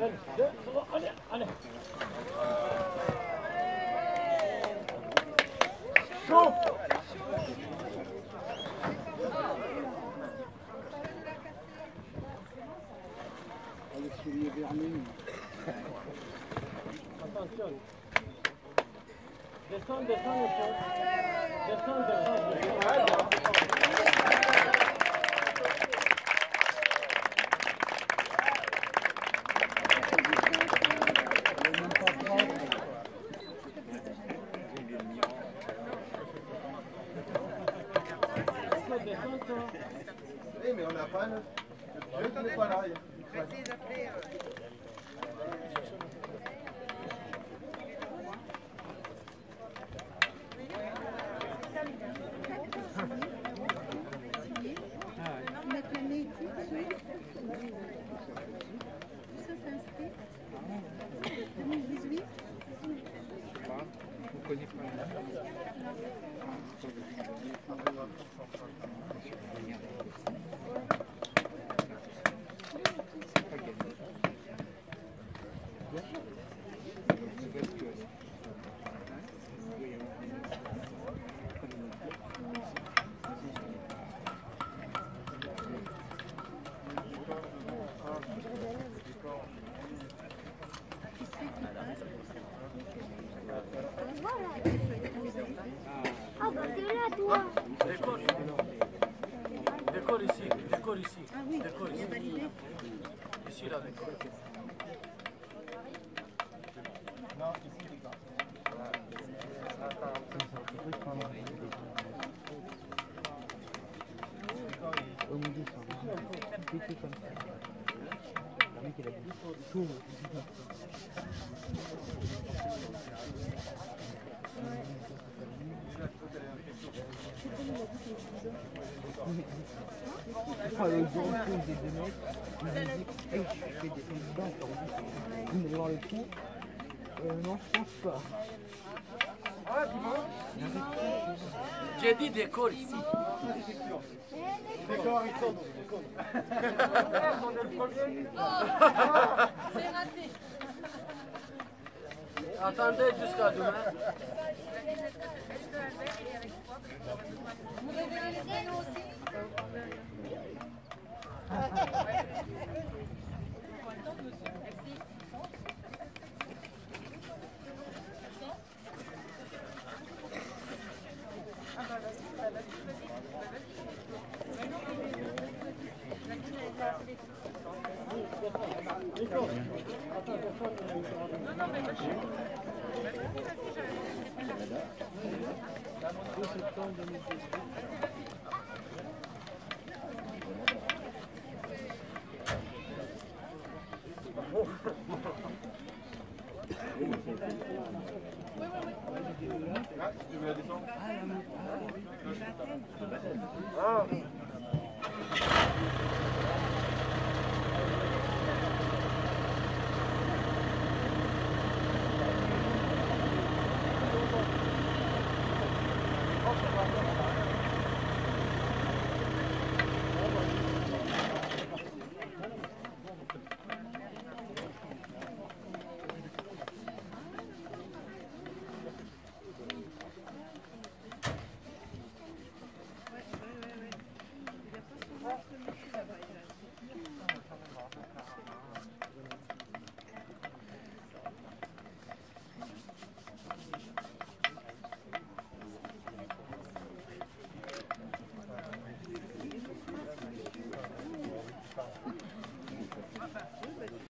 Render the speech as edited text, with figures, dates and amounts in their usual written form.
2, 3, allez, allez. Chaud. Allez, soulier vernis. Attention. Descends, descends un peu. Descends, descends. Oui, mais on n'a pas le... Je ne pas là. Mettre le nez tout dessus. Ça, c'est inscrit. 2018. On connaît pas. Ah bah t'es là toi. Décolle. Décolle ici, décolle ici. Ah oui, Décolle ici. validé. Ici là, décolle. Non, ici, les gars. Au milieu, ça va. Pété comme ça. Le mec, il a dit chaud. Ah, le grand coup des deux mecs, ils me disent hey, je fais des dents, ils me voir le coup. Non, je pense pas. J'ai dit décolle ici. Décor, ils sont. C'est raté. Attendez jusqu'à demain. Vous avez un vélo aussi? Tu veux la descendre? Ah,